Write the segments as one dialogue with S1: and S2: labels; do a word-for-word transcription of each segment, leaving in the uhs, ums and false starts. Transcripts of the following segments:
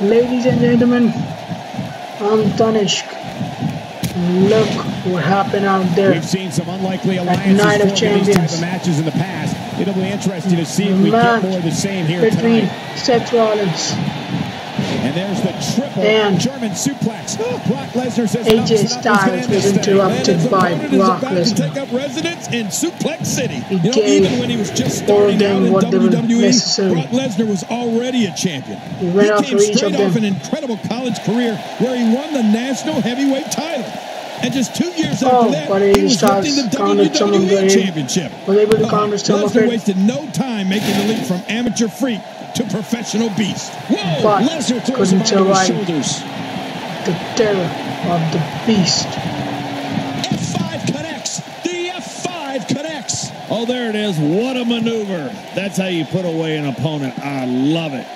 S1: Ladies and gentlemen, I'm Tanishq. Look what happened out there.
S2: We've seen some unlikely alliances
S1: Night of
S2: Champions. These type of
S1: Champions.
S2: matches in the past. It'll be interesting to see if we
S1: Match
S2: get more of the same here
S1: between
S2: tonight.
S1: Seth Rollins
S2: And there's the triple
S1: and
S2: German suplex. Oh, Brock Lesnar says
S1: A J
S2: enough, enough
S1: Styles was interrupted by Brock Lesnar.
S2: Take up residence in Suplex City.
S1: He
S2: You know,
S1: gave
S2: even when he was just
S1: all
S2: starting
S1: them
S2: out in
S1: what they were
S2: W W E,
S1: necessary.
S2: Brock Lesnar was already a champion.
S1: He went
S2: he
S1: after
S2: came
S1: each
S2: straight
S1: of them.
S2: off an incredible college career where he won the national heavyweight title. And just two years
S1: Oh,
S2: after that,
S1: but
S2: he
S1: A J
S2: was
S1: Styles
S2: lifting the
S1: countered some of
S2: W W E
S1: the-
S2: championship.
S1: was able to
S2: Oh,
S1: counter some of
S2: Lesnar
S1: it.
S2: wasted no time making the leap from amateur freak to professional beast. Whoa!
S1: But
S2: Lesnar throws him
S1: couldn't
S2: onto his
S1: survive
S2: shoulders.
S1: the terror of the beast.
S2: F five connects. The F five connects. Oh, there it is. What a maneuver. That's how you put away an opponent. I love it.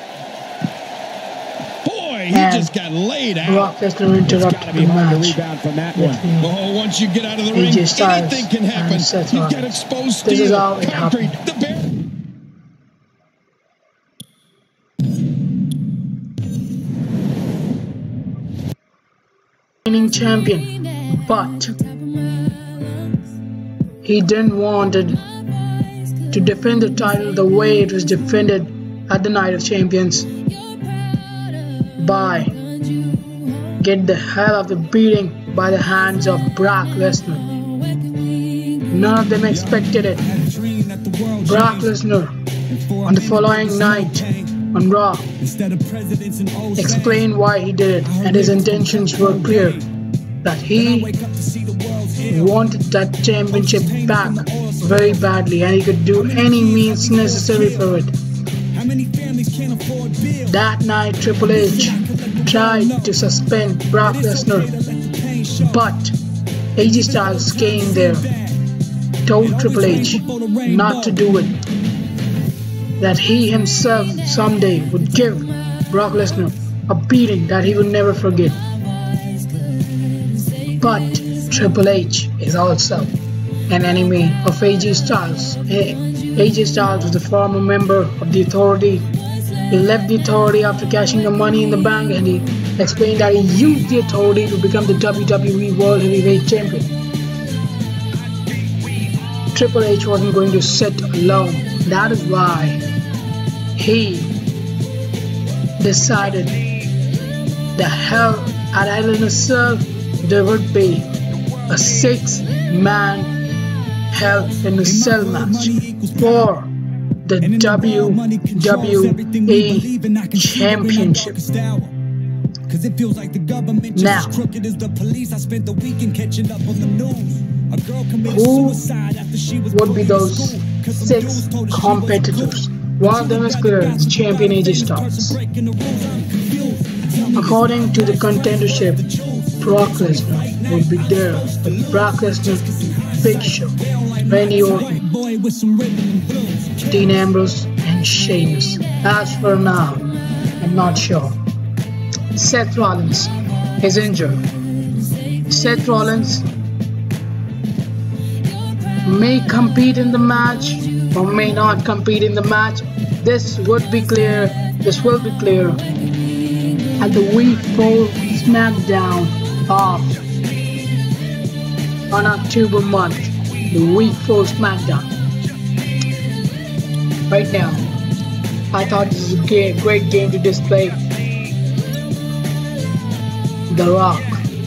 S2: Boy, he
S1: And
S2: just got laid out.
S1: Brock Lesnar
S2: It's got to
S1: interrupted
S2: be
S1: the
S2: hard to
S1: match.
S2: rebound from that one.
S1: between
S2: Oh, once you get out of the
S1: A
S2: ring,
S1: J Styles
S2: anything can happen.
S1: and Seth
S2: You've got
S1: Rollins.
S2: exposed
S1: This is
S2: steel,
S1: how it
S2: concrete,
S1: happened.
S2: the bare...
S1: Reigning champion, but he didn't wanted to defend the title the way it was defended at the Night of Champions by get the hell of the beating by the hands of Brock Lesnar. None of them expected it. Brock Lesnar on the following night on Raw explained why he did it, and his intentions were clear, that he wanted that championship back very badly and he could do any means necessary for it. That night Triple H tried to suspend Brock Lesnar, but A J Styles came there, told Triple H not to do it, that he himself someday would give Brock Lesnar a beating that he would never forget. But Triple H is also an enemy of A J Styles. A J Styles was a former member of the Authority. He left the Authority after cashing the Money in the Bank, and he explained that he used the Authority to become the W W E World Heavyweight Champion. Triple H wasn't going to sit alone. That is why he decided the hell at Hell in a Cell there would be a six-man Hell in a Cell match for the W W E Championship. Now, who would be those six competitors? One of them is clear, it's champion A J Styles. According to the contendership, Brock Lesnar would be there with Brock Lesnar, Big Show, Randy Orton, Dean Ambrose, and Sheamus. As for now, I'm not sure. Seth Rollins is injured. Seth Rollins may compete in the match or may not compete in the match. This would be clear. This will be clear at the Week four SmackDown of on October month. The Week four SmackDown. Right now, I thought this is a great game to display The Rock,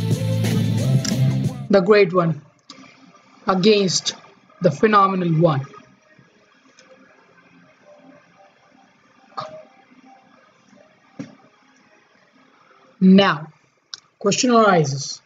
S1: the Great One, against the Phenomenal One. Now, question arises: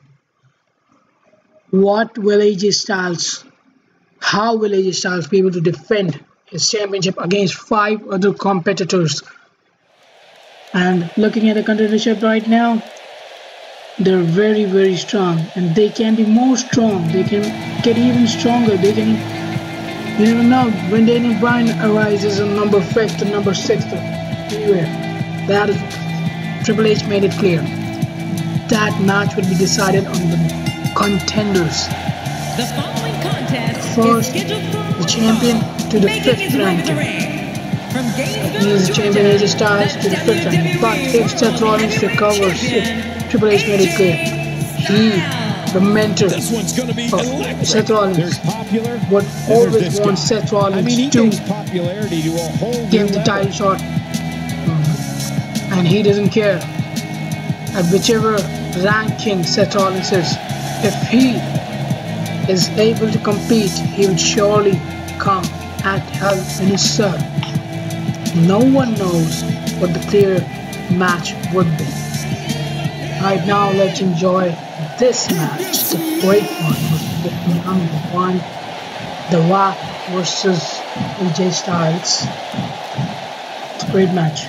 S1: what will A J Styles, how will A J Styles be able to defend his championship against five other competitors? And looking at the contendership right now, they're very very strong, and they can be more strong. They can get even stronger. They can, you never know, when Daniel Bryan arises on number fifth or number sixth or anywhere. That is, Triple H made it clear. That match would be decided on the contenders.
S3: The following contest
S1: First,
S3: is scheduled for
S1: the champion to the
S3: making
S1: fifth
S3: his way to the
S1: ranking.
S3: ring. From
S1: He is the champion. A J Styles to the fifth round. But if Seth Rollins recovers, if Triple H made it clear, he, the mentor
S2: This one's going to be
S1: of
S2: electric.
S1: Seth Rollins,
S2: There's popular,
S1: would
S2: and there's
S1: always
S2: this
S1: want
S2: guy.
S1: Seth Rollins
S2: I mean, he
S1: to
S2: takes popularity to a whole
S1: give
S2: new
S1: the
S2: level.
S1: title shot. And he doesn't care at whichever ranking Seth Rollins is. If he is able to compete, he would surely come at Hell in a Cell. No one knows what the clear match would be. Right now, let's enjoy this match, the great one between number one, The Rock versus A J Styles. It's a great match.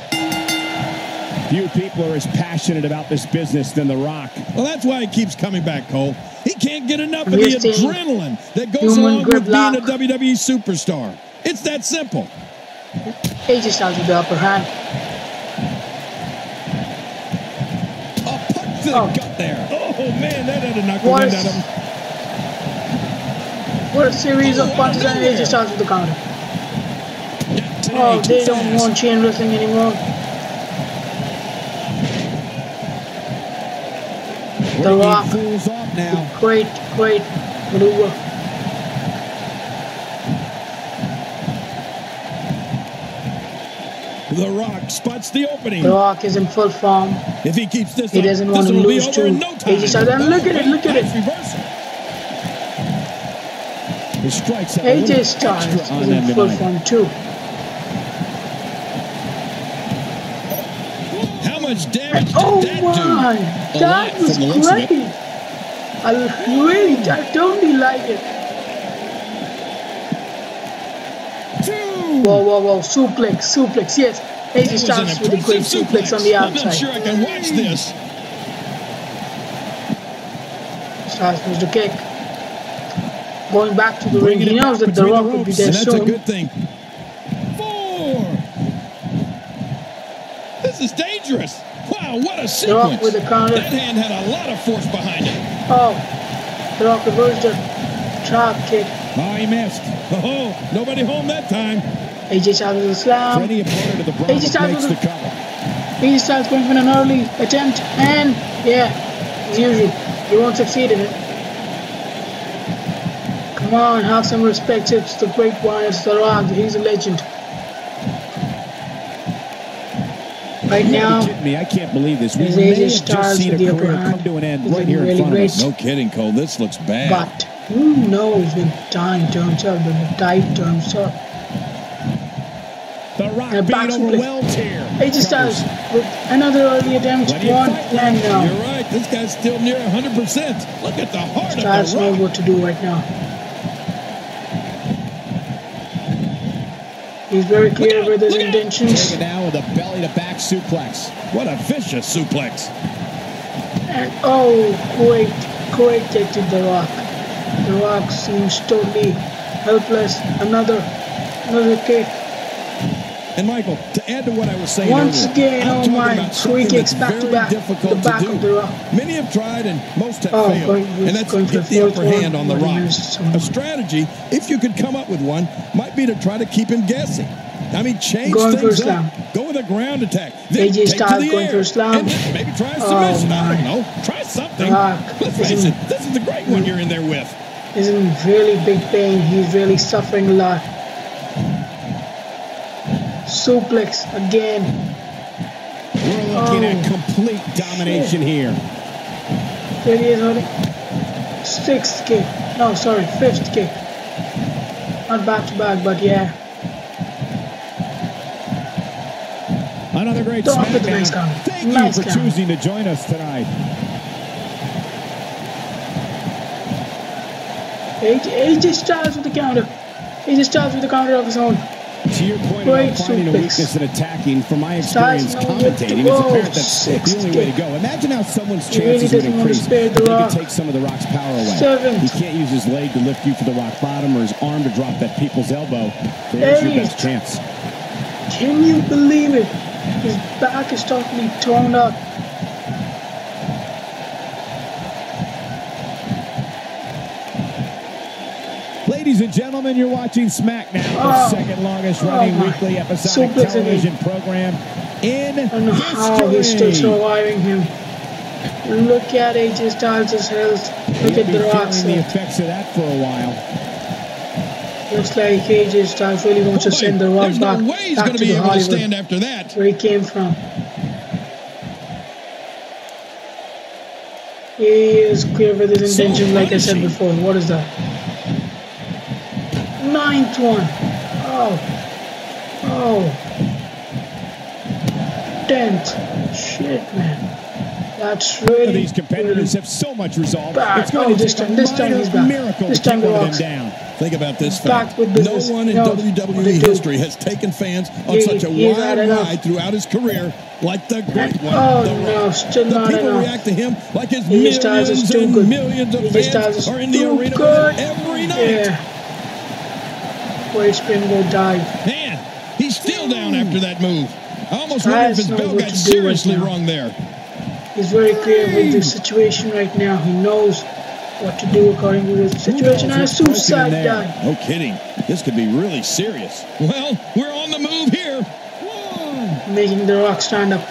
S2: Few people are as passionate about this business than The Rock. Well, that's why he keeps coming back, Cole. He can't get enough of the
S1: We're seeing
S2: adrenaline that goes
S1: human
S2: along with being
S1: gridlock.
S2: a W W E superstar. It's that simple.
S1: A J Styles with the upper hand.
S2: A punch to the
S1: Oh.
S2: gut there. Oh, man, that had a knuckle
S1: What
S2: wind
S1: is-
S2: at him.
S1: What a series of punches, and A J Styles with the counter.
S2: Today,
S1: Oh,
S2: too
S1: they don't
S2: fast.
S1: want chain wrestling anymore. The
S2: Breaking
S1: Rock.
S2: fools off now.
S1: Great, great maneuver.
S2: The Rock spots the opening.
S1: The Rock is in full form.
S2: If he keeps this
S1: He
S2: up,
S1: doesn't
S2: this
S1: want to
S2: will be
S1: lose
S2: over
S1: to
S2: in no time.
S1: A J Styles. And look at it, look at
S2: Nice
S1: it.
S2: reversal. The strikes have a
S1: A J
S2: little
S1: Styles
S2: extra on
S1: is
S2: them
S1: in full
S2: tonight.
S1: form too.
S2: How much damage did
S1: Oh
S2: that
S1: my,
S2: do? A
S1: that
S2: lot
S1: was
S2: from the looks of it.
S1: great. I really, I totally like it.
S2: Two.
S1: Whoa, whoa, whoa, suplex, suplex, yes. A J
S2: That was an
S1: Styles with a great
S2: impressive
S1: suplex on the
S2: I'm not
S1: outside.
S2: sure I can watch this.
S1: Styles was the kick. Going back to the ring,
S2: Bringing
S1: he
S2: it
S1: knows
S2: back
S1: that The
S2: between
S1: Rock
S2: the
S1: would be
S2: ropes,
S1: there
S2: and that's a
S1: soon.
S2: good thing. Four. This is dangerous. Wow, what a
S1: The Rock
S2: sequence.
S1: with the counter.
S2: That hand had a lot of force behind it.
S1: Oh, The Rock reversed the trap kick.
S2: Oh, he missed. Oh, nobody home that time.
S1: A J Styles with a
S2: For
S1: slam.
S2: any opponent of the Brahma
S1: A J Styles
S2: breaks
S1: with
S2: the
S1: a-
S2: cover.
S1: A J Styles going for an early attempt, and yeah, as usual, he won't succeed in it. Come on, have some respect. It's the great one. It's The Rock. He's a legend. Right
S2: You
S1: now,
S2: gotta be kidding me. I can't believe this. We
S1: There's
S2: may
S1: A J
S2: have just
S1: Styles
S2: seen a
S1: with the upper
S2: career
S1: hand.
S2: come to an end
S1: He's
S2: right here in
S1: really
S2: front of us.
S1: great.
S2: No kidding, Cole. This looks bad.
S1: but who knows when time turns up, when the tide turns up.
S2: The Rock
S1: And a
S2: being
S1: back suplex.
S2: overwhelmed here.
S1: A J Styles with another early attempt.
S2: Plenty of
S1: One
S2: fight
S1: and
S2: left.
S1: now.
S2: You're right. This guy's still near one hundred percent. Look at the heart
S1: Styles
S2: of the
S1: knows
S2: Rock.
S1: what to do right now. He's very clear with his
S2: Look out.
S1: intentions.
S2: Take it down with a belly-to-back suplex. What a vicious suplex.
S1: And oh, great, great kick to The Rock. The Rock seems totally helpless. Another, another kick.
S2: And Michael, to add to what I was saying
S1: Once
S2: earlier,
S1: again,
S2: I'm
S1: oh
S2: talking
S1: my,
S2: about
S1: three
S2: something
S1: kicks
S2: that's
S1: back to
S2: very
S1: back,
S2: difficult
S1: the back
S2: to do.
S1: of The Rock.
S2: Many have tried and most have
S1: Oh,
S2: failed.
S1: going-
S2: And that's
S1: going
S2: to
S1: for
S2: get
S1: the
S2: the
S1: fourth
S2: upper
S1: one,
S2: hand on the
S1: but he
S2: Rock.
S1: missed someone.
S2: A strategy, if you could come up with one, might be to try to keep him guessing. I mean, change
S1: Going for a
S2: things
S1: slam.
S2: up. Go with a ground attack. Then
S1: A J
S2: take to
S1: Styles
S2: the
S1: going
S2: air.
S1: for a slam.
S2: And then maybe try a
S1: Oh,
S2: submission. I
S1: my.
S2: don't know. Try something.
S1: Rock
S2: Let's
S1: is
S2: face
S1: in-
S2: it, this is the great one you're in there with.
S1: He's in really big pain. He's really suffering a lot. Suplex again.
S2: We're looking
S1: Oh.
S2: at complete domination here.
S1: There he is holding. Sixth kick. No, sorry, fifth kick. Not back to back, but yeah.
S2: Another great
S1: Don't put the
S2: SmackDown.
S1: nice count.
S2: Thank
S1: Nice
S2: you for
S1: count.
S2: choosing to join us tonight.
S1: A J, A J Styles with the counter. A J Styles with the counter of his own.
S2: To your point
S1: Great
S2: about finding a
S1: suplex.
S2: weakness in attacking, from my
S1: Styles
S2: experience
S1: knows what to
S2: commentating,
S1: do.
S2: it's apparent that's
S1: Six
S2: the only way to
S1: kick.
S2: go. Imagine how someone's
S1: He really
S2: chances would
S1: doesn't want to
S2: increase
S1: spare
S2: if
S1: The
S2: they
S1: Rock.
S2: could take some of the Rock's power away.
S1: Seventh.
S2: He can't use his leg to lift you to the rock bottom or his arm to drop that people's elbow. There's your best
S1: Eight.
S2: chance.
S1: Can you believe it? His back is totally torn up.
S2: Ladies Ladies and gentlemen, you're watching SmackDown,
S1: oh.
S2: the second longest running
S1: oh
S2: weekly episodic
S1: Suplex
S2: television
S1: again.
S2: program in
S1: I don't know how he's still surviving him. Look at A J Styles' health. Look
S2: He'll
S1: at the Rock's
S2: the effects of that for a while.
S1: Looks like A J Styles really wants Boy, to send the Rock back,
S3: no way he's
S1: back
S3: to
S1: to
S3: be
S1: the
S3: able
S1: Hollywood,
S3: to stand after that.
S1: where he came from. He is clear with his intentions, so like I said before. What is that? Ninth one. Oh. Oh. Tenth. Shit, man. That's really.
S2: These competitors
S1: really
S2: have so much resolve.
S1: back.
S2: It's going
S1: oh,
S2: to
S1: this
S2: take
S1: time,
S2: a
S1: this time he's back.
S2: Miracle
S1: This
S2: to
S1: time
S2: keep
S1: the
S2: one of
S1: Rock's
S2: them down.
S3: Think about this
S1: back
S3: fact.
S1: with
S3: No
S1: business.
S3: one in
S1: no,
S3: W W E history has taken fans on
S1: he,
S3: such a
S1: he
S3: wild ride throughout his career like the great one.
S1: Oh,
S3: the
S1: no, still
S3: the
S1: not
S3: people
S1: enough.
S3: react to him like his
S1: A J Styles is
S3: millions
S1: too
S3: and
S1: good.
S3: millions of
S1: A J Styles
S3: fans
S1: is
S3: are in the
S1: too
S3: arena
S1: good.
S3: every night.
S1: Yeah. Wait, spin go dive.
S3: Man, he's still down after that move. I almost wonder if his
S1: knows
S3: bell
S1: what
S3: got
S1: to do
S3: seriously
S1: right now.
S3: wrong there.
S1: He's very clear with the situation right now. He knows what to do according to the situation. And a suicide dive.
S3: No kidding. This could be really serious. Well, we're on the move here. One.
S1: Making the Rock stand up.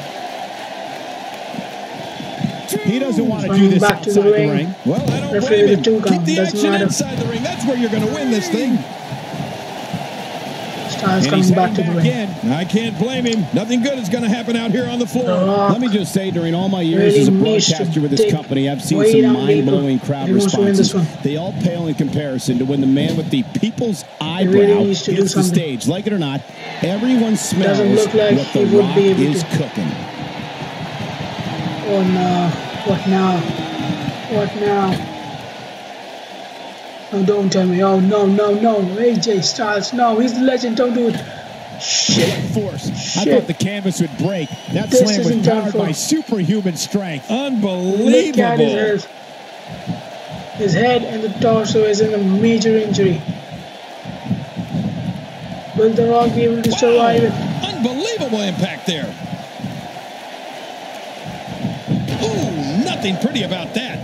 S2: He doesn't want to
S1: Running
S2: do this
S1: back
S2: outside
S1: to the
S2: the
S1: ring.
S2: ring.
S3: Well, I don't
S1: Referee
S3: blame
S1: with
S3: him.
S1: a two
S3: Keep
S1: count.
S3: the
S1: Doesn't
S3: action
S1: matter.
S3: inside the ring. That's where you're going to win this thing.
S1: Styles
S2: And
S1: coming
S2: he's
S1: back to
S2: heading
S1: the
S2: back
S1: ring.
S2: in.
S3: I can't blame him. Nothing good is going to happen out here on the floor.
S1: The Rock
S2: Let me just say, during all my years
S1: really
S2: as a
S1: needs to
S2: broadcaster with this
S1: dig
S2: company, I've seen
S1: way
S2: some
S1: down
S2: mind-blowing
S1: deeper
S2: crowd
S1: if he wants to win this
S2: responses.
S1: one.
S2: They all pale in comparison to when the man with the people's eyebrow
S1: really needs to do
S2: hits the
S1: something.
S2: stage. Like it or not, everyone smells
S1: Doesn't look like
S2: what the
S1: he would
S2: Rock
S1: be able
S2: is
S1: to.
S2: cooking.
S1: Oh no. What now? What now? Oh, don't tell me. Oh, no, no, no. A J Styles. No, he's the legend. Don't do it. Shit.
S2: Force.
S1: Shit.
S2: I thought the canvas would break. That
S1: This
S2: slam was
S1: isn't done
S2: powered
S1: for.
S2: by superhuman strength.
S1: Look at
S3: Unbelievable.
S1: his head. His head and the torso is in a major injury. Will The Rock be able to survive it?
S3: Unbelievable impact there. Ooh, nothing pretty about that.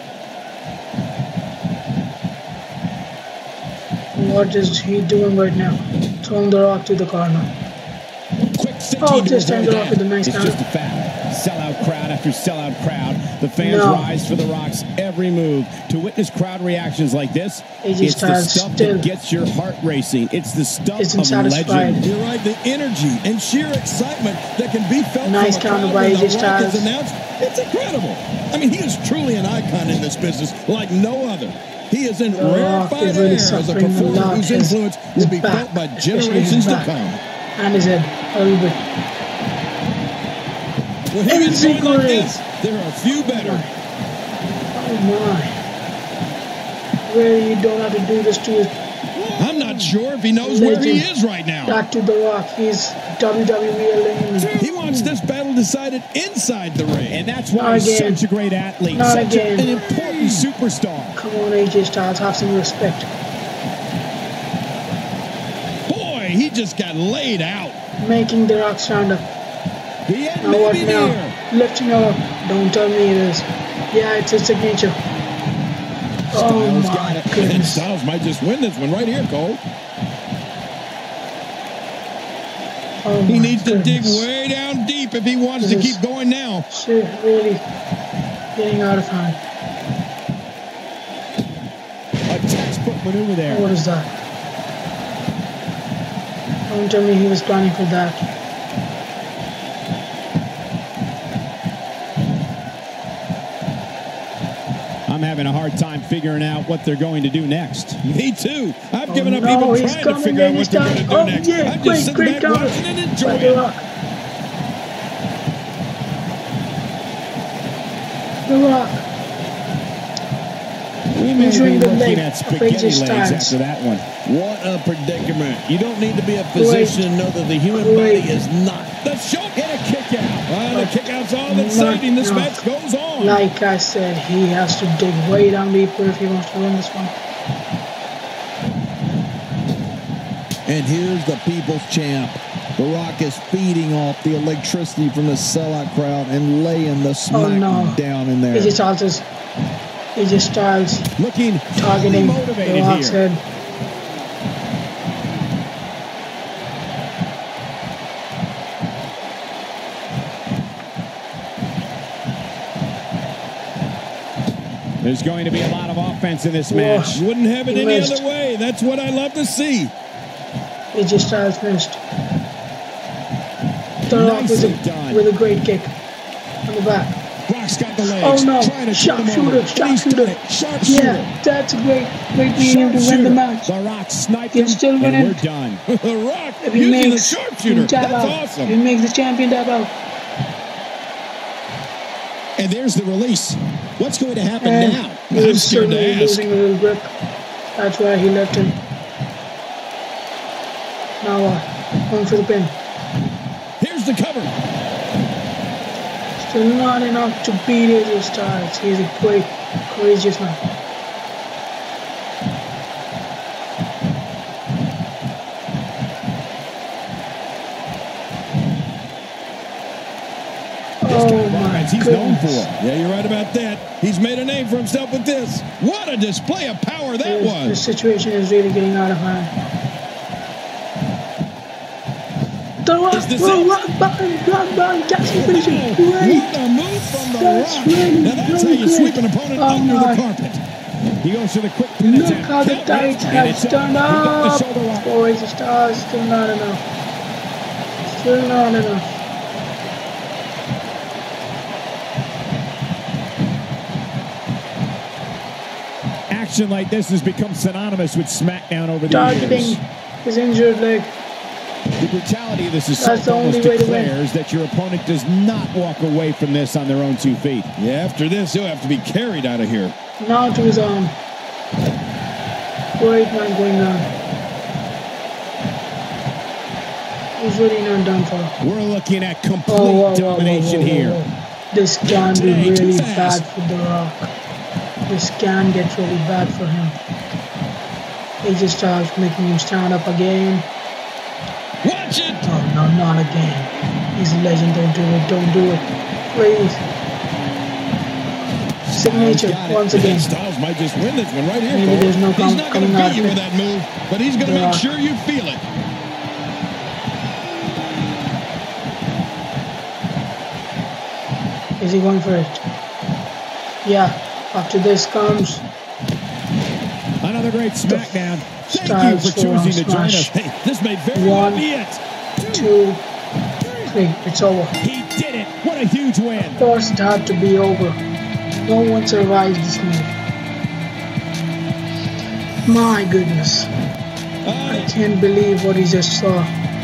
S1: What is he doing right now? Throwing The Rock to the corner.
S2: Quick
S1: Oh, this time The Rock with a nice
S2: It's
S1: counter.
S2: just a fact. Sellout crowd after sellout crowd. The fans
S1: No.
S2: rise for the Rock's every move. To witness crowd reactions like this,
S1: A J
S2: it's the
S1: Styles
S2: stuff
S1: still
S2: that gets your heart racing. It's the stuff
S1: isn't
S2: of
S1: satisfied.
S2: legend.
S3: You're right. The energy and sheer excitement that can be felt
S1: Nice
S3: from a
S1: counter
S3: crowd
S1: by
S3: when
S1: A J
S3: The Rock
S1: Styles.
S3: is announced. It's incredible. I mean, he is truly an icon in this business like no other. He is in
S1: The Rock
S3: rarefied
S1: is really
S3: air as a
S1: suffering a
S3: performer
S1: lot.
S3: whose
S1: His-
S3: influence
S1: his
S3: will be
S1: back,
S3: felt by
S1: especially his
S3: generations to
S1: back.
S3: come.
S1: And his head. A little bit.
S3: When he gets going like
S1: Invigorating.
S3: this, there are a few better.
S1: Oh my. Really, you don't have to do this to his
S3: I'm not sure if he knows where he
S1: Legend.
S3: is right now.
S1: back to The Rock. He's W W E eliminated.
S3: He wants this battle decided inside the ring.
S2: And that's why
S1: Not
S2: he's
S1: again.
S2: such a great athlete.
S1: Not
S2: such a-
S1: again.
S2: an important superstar.
S1: Come on, A J Styles, have some respect.
S3: Boy, he just got laid out.
S1: Making The Rock stand up.
S2: The end
S1: Now
S2: may
S1: what
S2: be
S1: now?
S2: near.
S1: Lifting her up. Don't tell me it is. Yeah, it's a signature. Oh
S3: Styles got
S1: my
S3: it. And
S1: goodness.
S3: Styles might just win this one right here, Cole.
S1: Oh
S3: He
S1: my
S3: needs to dig
S1: goodness.
S3: way down deep if he wants to
S1: This is-
S3: keep going now.
S1: Shit, really getting out of hand.
S2: A textbook maneuver there.
S1: What is that? Don't tell me he was planning for that.
S2: I'm having a hard time figuring out what they're going to do next.
S3: Me too. I've
S1: Oh,
S3: given up
S1: no,
S3: even
S1: he's
S3: trying to
S1: coming
S3: figure out
S1: in,
S3: what
S1: he's
S3: they're going to do
S1: down. Oh,
S3: next.
S1: yeah,
S3: I'm
S1: great,
S3: just sitting
S1: great
S3: back
S1: counter.
S3: watching and
S1: By
S3: enjoying
S1: The
S3: it.
S1: Rock. The Rock.
S2: We may
S1: Injuring
S2: be
S1: the
S2: looking
S1: leg
S2: at
S1: of
S2: spaghetti
S1: A J
S2: legs
S1: Styles.
S2: after that one.
S3: What a predicament. You don't need to be a
S1: Great.
S3: physician to know that the human
S1: Great.
S3: body is not. The show
S2: Hit a kick out.
S3: Well, the kick out's all that's
S1: Not
S3: saving. This
S1: enough.
S3: match goes on.
S1: Like I said, he has to dig way down deeper if he wants to win this one.
S3: And here's the people's champ. The Rock is feeding off the electricity from the sellout crowd and laying the smack
S1: Oh, no.
S3: down in there.
S1: A J Styles is A J Styles
S2: looking
S1: targeting
S2: motivated
S1: the Rock's
S2: here.
S1: head.
S2: There's going to be a lot of offense in this match.
S1: Whoa.
S3: Wouldn't have it
S1: He
S3: any
S1: missed.
S3: other way. That's what I love to see.
S1: A J Styles missed. The Rock with
S2: Nicely
S1: a,
S2: done.
S1: with a great kick on the back.
S3: Rock's got the legs.
S1: Oh no,
S3: Trying to turn him
S1: sharpshooter,
S3: over. But he's done
S1: sharpshooter.
S3: it. Sharpshooter.
S1: Yeah, that's a great, great medium to win the match.
S2: The Rock sniped
S1: He'll
S2: him,
S1: still win
S2: and
S1: it.
S2: we're done.
S3: The Rock
S1: If he
S3: using the
S1: makes
S3: sharpshooter.
S1: him tap
S3: That's
S1: out,
S3: awesome.
S1: he makes the champion tap out.
S3: And there's the release. What's going to happen
S1: And
S3: now?
S1: he
S3: I'm
S1: was
S3: scared to
S1: certainly
S3: ask.
S1: losing a little grip. That's why he left him. Now what? Going for the pin.
S3: Here's the cover.
S1: Still not enough to beat A J Styles. He's a great, courageous man. Oh my
S3: He's known for.
S1: goodness.
S3: Yeah, you're right about that. He's made a name for himself with this. What a display of power that
S1: This, this
S3: was.
S1: situation is really getting out of hand. The Rock,
S3: Is this
S1: the
S3: it?
S1: Rock, button, Rock, button, catch the finisher.
S3: Wow,
S1: Great.
S3: what a move from the
S1: That's
S3: Rock.
S1: really,
S3: Now that's how
S1: really
S3: you sweep
S1: great.
S3: an opponent
S1: Oh
S3: under
S1: my.
S3: the carpet.
S2: He goes for the quick pin
S1: Look
S2: attempt.
S1: how the
S2: Count
S1: tights
S2: and
S1: have
S2: it's up.
S1: turned
S2: He got the
S1: up.
S2: shoulder rock.
S1: For A J Styles, still not enough. Still not enough.
S2: Action like this has become synonymous with SmackDown over the
S1: Targeting
S2: years.
S1: his injured leg.
S2: The brutality of this
S1: That's
S2: assault
S1: the only
S2: almost
S1: way to win.
S2: declares that your opponent does not walk away from this on their own two feet.
S3: Yeah, after this, he'll have to be carried out of here.
S1: Now to his arm. Great man going down. He's really not done for.
S2: We're looking at complete
S1: Oh, whoa, whoa, whoa,
S2: domination
S1: whoa, whoa,
S2: here.
S1: whoa. This can be
S3: Today, too
S1: really
S3: fast.
S1: bad for The Rock. This can get really bad for him. A J Styles making him stand up again.
S3: Watch it.
S1: Oh no, not again. He's a legend. Don't do it. Don't do it. Please. Signature
S3: Got it.
S1: once again.
S3: Styles might just win this one right here.
S1: Maybe
S3: Cole.
S1: there's no
S3: He's
S1: com-
S3: not going
S1: coming
S3: to
S1: out
S3: beat you
S1: of
S3: with
S1: it.
S3: that move, but he's going to
S1: Yeah.
S3: make sure you feel it.
S1: Is he going for it? Yeah. After this comes
S2: Another great SmackDown.
S3: Thank
S1: Styles
S3: you for
S1: forearm
S3: choosing to join us.
S1: smash.
S3: Hey, this may very
S1: One.
S3: well be it.
S1: two, three. It's over.
S2: He did it. What a huge win.
S1: Of course, it had to be over. No one survived this move. My goodness. I can't believe what he just saw.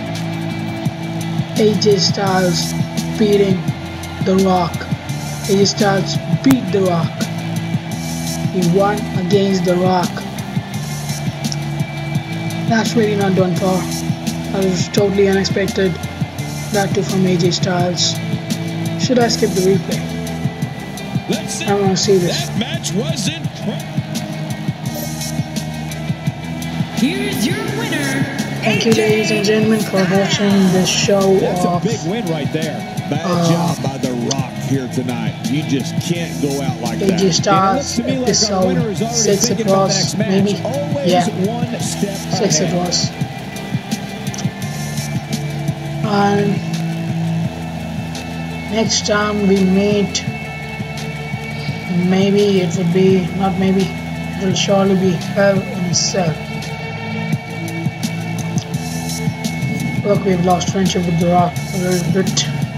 S1: A J Styles beating The Rock. A J Styles beat The Rock. He won against The Rock. That's really not done for. That was totally unexpected. That too from A J Styles. Should I skip the replay?
S3: Let's see.
S1: I want to see this.
S3: That match was incredible.
S4: Here's your winner.
S1: Thank you, ladies and gentlemen, for watching this show
S2: That's a
S1: of
S2: big win right there.
S3: Bad
S1: Uh,
S3: job by The Rock here tonight. You just can't go out like
S1: A
S3: that.
S1: J
S2: And it
S1: Styles
S2: looks to me like our winner is
S1: episode
S2: already
S1: six. It
S2: thinking about the
S1: was
S2: next match.
S1: maybe,
S2: Always
S1: yeah,
S2: one step
S1: six. It
S2: ahead.
S1: was, and next time we meet, maybe it would be not maybe it will surely be Hell in a Cell. Look, we've lost friendship with The Rock a little bit.